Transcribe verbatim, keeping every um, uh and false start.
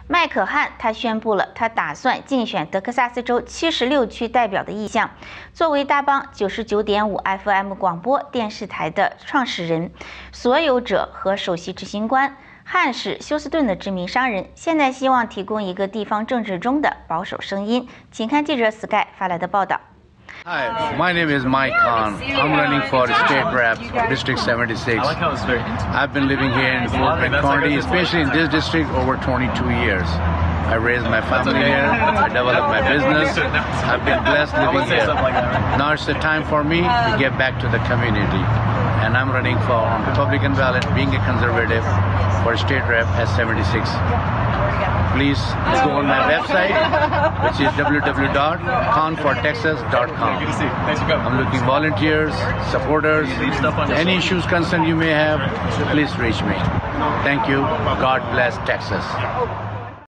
麦可汉他宣布了他打算竞选德克萨斯州七十六区代表的意向。作为大邦九十九点五 F M 广播电视台的创始人、所有者和首席执行官，汉是休斯顿的知名商人，现在希望提供一个地方政治中的保守声音。请看记者 Sky 发来的报道。 Hi, my name is Mike Khan. I'm running for State Rep District seventy-six. I've been living here in Fort Bend County, especially in this district, over twenty-two years. I raised my family here. I developed my business. I've been blessed living here. Now it's the time for me to get back to the community. And I'm running for on Republican ballot, being a conservative, for State Rep at seventy-six. Please go on my website, which is w w w dot khan for texas dot com. I'm looking volunteers, supporters, any issues, concern you may have, please reach me. Thank you. God bless Texas.